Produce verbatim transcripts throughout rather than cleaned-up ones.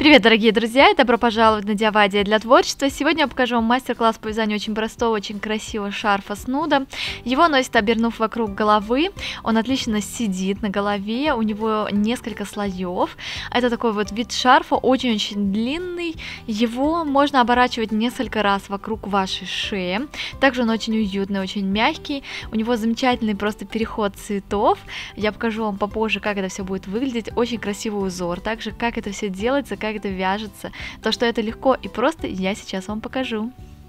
Привет, дорогие друзья! И добро пожаловать на Диавадия для творчества. Сегодня я покажу вам мастер-класс по вязанию очень простого, очень красивого шарфа с нудом. Его носят, обернув вокруг головы. Он отлично сидит на голове, у него несколько слоев. Это такой вот вид шарфа, очень-очень длинный. Его можно оборачивать несколько раз вокруг вашей шеи. Также он очень уютный, очень мягкий. У него замечательный просто переход цветов. Я покажу вам попозже, как это все будет выглядеть. Очень красивый узор. Также, как это все делается, как это вяжется. То, что это легко и просто, я сейчас вам покажу.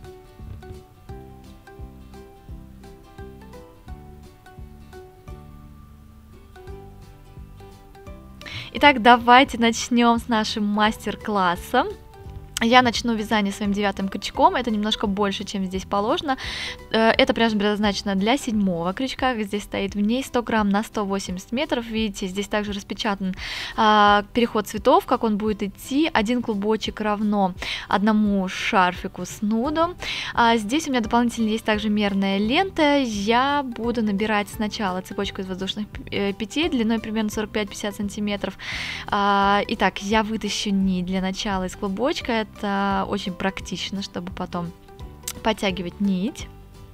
Итак, давайте начнем с нашим мастер-классом. Я начну вязание своим девятым крючком, это немножко больше, чем здесь положено. Эта пряжа предназначена для седьмого крючка, здесь стоит в ней сто грамм на сто восемьдесят метров. Видите, здесь также распечатан а, переход цветов, как он будет идти. Один клубочек равно одному шарфику с нудом. А здесь у меня дополнительно есть также мерная лента. Я буду набирать сначала цепочку из воздушных петель длиной примерно сорок пять-пятьдесят сантиметров. А, итак, я вытащу нить для начала из клубочка. Это очень практично, чтобы потом подтягивать нить.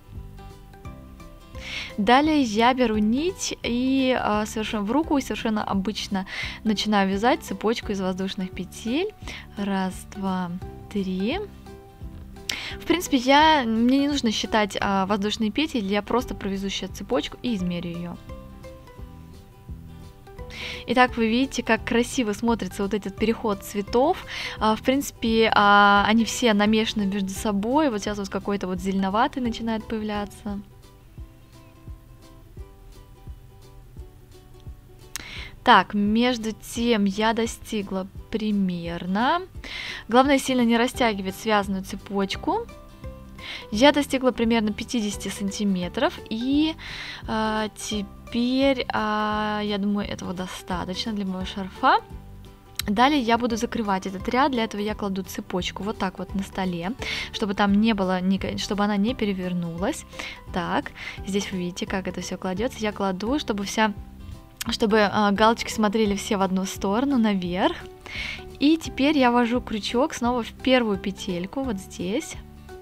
Далее я беру нить и а, совершенно в руку и совершенно обычно начинаю вязать цепочку из воздушных петель. Раз, два, три. В принципе, я, мне не нужно считать а, воздушные петли, я просто провяжу сейчас цепочку и измерю ее. Итак, вы видите, как красиво смотрится вот этот переход цветов. В принципе, они все намешаны между собой. Вот сейчас вот какой-то вот зеленоватый начинает появляться. Так, между тем я достигла примерно. Главное сильно не растягивать связанную цепочку. Я достигла примерно пятидесяти сантиметров, и э, теперь, э, я думаю, этого достаточно для моего шарфа. Далее я буду закрывать этот ряд, для этого я кладу цепочку вот так вот на столе, чтобы там не было, чтобы она не перевернулась. Так, здесь вы видите, как это все кладется. Я кладу, чтобы вся, чтобы э, галочки смотрели все в одну сторону, наверх. И теперь я ввожу крючок снова в первую петельку, вот здесь.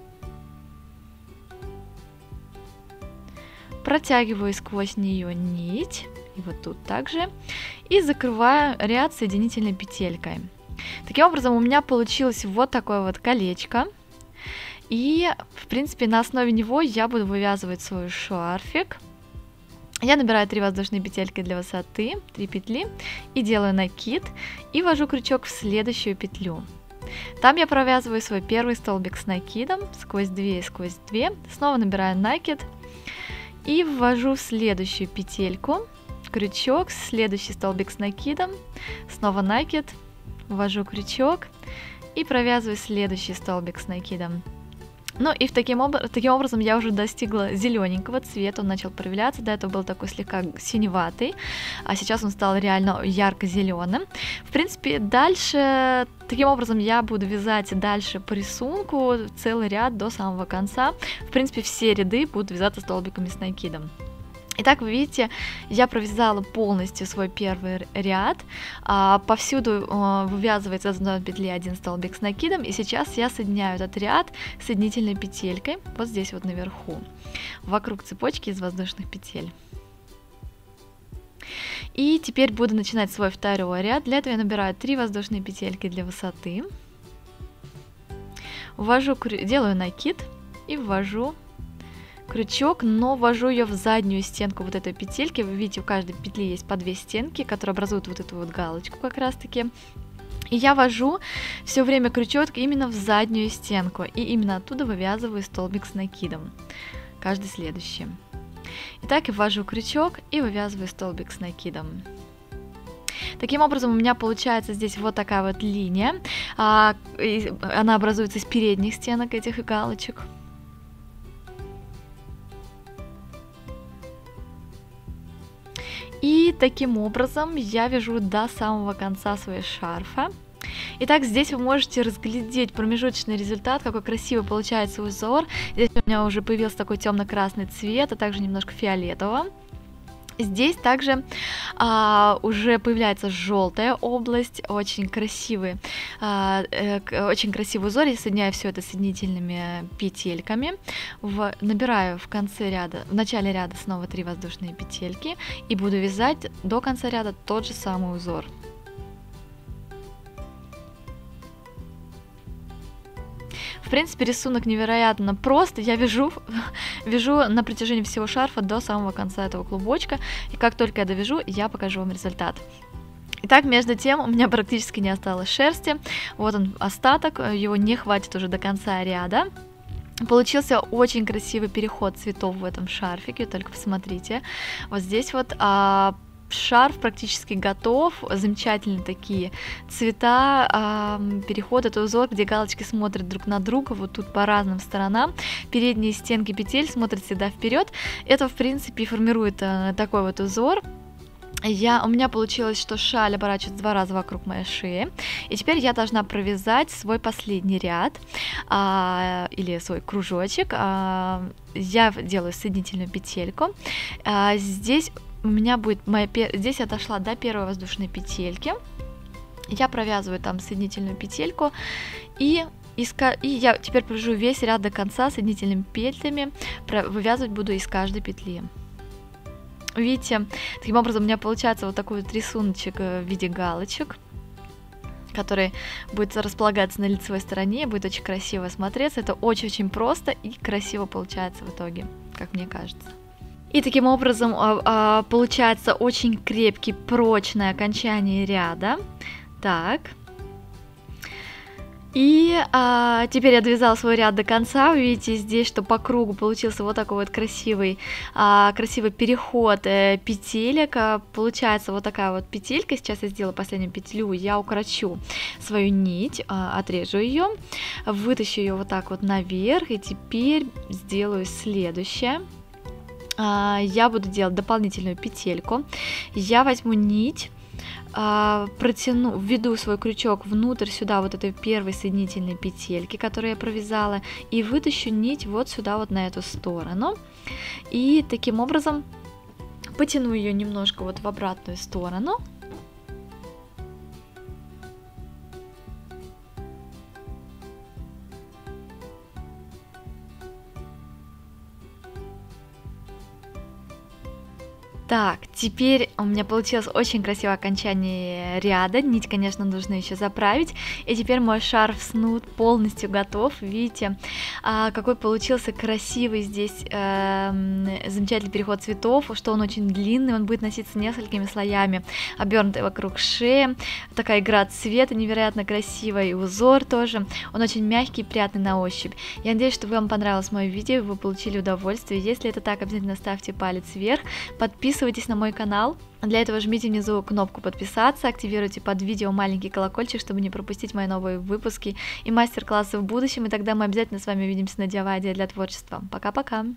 Протягиваю сквозь нее нить, и вот тут также, и закрываю ряд соединительной петелькой. Таким образом, у меня получилось вот такое вот колечко, и, в принципе, на основе него я буду вывязывать свой шарфик. Я набираю три воздушные петельки для высоты, три петли, и делаю накид, и ввожу крючок в следующую петлю. Там я провязываю свой первый столбик с накидом, сквозь две и сквозь две, снова набираю накид, и ввожу в следующую петельку крючок, следующий столбик с накидом, снова накид, ввожу крючок и провязываю следующий столбик с накидом. Ну и в таким, об... таким образом я уже достигла зелененького цвета, он начал проявляться, до этого был такой слегка синеватый, а сейчас он стал реально ярко-зеленым. В принципе, дальше, таким образом я буду вязать дальше по рисунку целый ряд до самого конца. В принципе, все ряды будут вязаться столбиками с накидом. Итак, вы видите, я провязала полностью свой первый ряд, а, повсюду а, вывязывается с одной петли один столбик с накидом, и сейчас я соединяю этот ряд соединительной петелькой, вот здесь вот наверху, вокруг цепочки из воздушных петель. И теперь буду начинать свой второй ряд, для этого я набираю три воздушные петельки для высоты, ввожу, делаю накид и ввожу крючок, но ввожу ее в заднюю стенку вот этой петельки. Вы видите, у каждой петли есть по две стенки, которые образуют вот эту вот галочку как раз таки. И я ввожу все время крючок именно в заднюю стенку, и именно оттуда вывязываю столбик с накидом, каждый следующий. Итак, я ввожу крючок и вывязываю столбик с накидом. Таким образом, у меня получается здесь вот такая вот линия, она образуется из передних стенок этих галочек. И таким образом я вяжу до самого конца своего шарфа. Итак, здесь вы можете разглядеть промежуточный результат, какой красивый получается узор. Здесь у меня уже появился такой темно-красный цвет, а также немножко фиолетового. Здесь также а, уже появляется желтая область, очень красивый, а, э, очень красивый узор. Я соединяю все это соединительными петельками, в, набираю в конце ряда, в начале ряда снова три воздушные петельки и буду вязать до конца ряда тот же самый узор. В принципе, рисунок невероятно прост. Я вяжу, вяжу на протяжении всего шарфа до самого конца этого клубочка. И как только я довяжу, я покажу вам результат. Итак, между тем у меня практически не осталось шерсти. Вот он остаток, его не хватит уже до конца ряда. Получился очень красивый переход цветов в этом шарфике, только посмотрите. Вот здесь вот... А, шарф практически готов, замечательные такие цвета, э, переход, это узор, где галочки смотрят друг на друга, вот тут по разным сторонам, передние стенки петель смотрят всегда вперед. Это, в принципе, формирует э, такой вот узор. Я, у меня получилось, что шаль оборачивается два раза вокруг моей шеи, и теперь я должна провязать свой последний ряд, а, или свой кружочек. А, я делаю соединительную петельку. А, здесь у меня будет моя, здесь я дошла до первой воздушной петельки, я провязываю там соединительную петельку, и, и я теперь провяжу весь ряд до конца соединительными петлями, вывязывать буду из каждой петли. Видите, таким образом у меня получается вот такой вот рисуночек в виде галочек, который будет располагаться на лицевой стороне, будет очень красиво смотреться. Это очень-очень просто и красиво получается в итоге, как мне кажется. И таким образом получается очень крепкий, прочное окончание ряда. Так. И а, теперь я довязала свой ряд до конца. Вы видите здесь, что по кругу получился вот такой вот красивый, а, красивый переход э, петелек. А, получается вот такая вот петелька. Сейчас я сделаю последнюю петлю. Я укорочу свою нить, а, отрежу ее, вытащу ее вот так вот наверх. И теперь сделаю следующее. А, я буду делать дополнительную петельку. Я возьму нить. Протяну, введу свой крючок внутрь сюда вот этой первой соединительной петельки, которую я провязала, и вытащу нить вот сюда вот на эту сторону, и таким образом потяну ее немножко вот в обратную сторону. Так, теперь у меня получилось очень красивое окончание ряда. Нить, конечно, нужно еще заправить. И теперь мой шарф снуд полностью готов. Видите, а, какой получился красивый здесь э, замечательный переход цветов, что он очень длинный, он будет носиться несколькими слоями, обернутый вокруг шеи. Такая игра цвета невероятно красивая, и узор тоже. Он очень мягкий и приятный на ощупь. Я надеюсь, что вам понравилось мое видео, вы получили удовольствие. Если это так, обязательно ставьте палец вверх, подписывайтесь Подписывайтесь на мой канал. Для этого жмите внизу кнопку подписаться, активируйте под видео маленький колокольчик, чтобы не пропустить мои новые выпуски и мастер-классы в будущем, и тогда мы обязательно с вами увидимся на Диавайде для творчества. Пока-пока!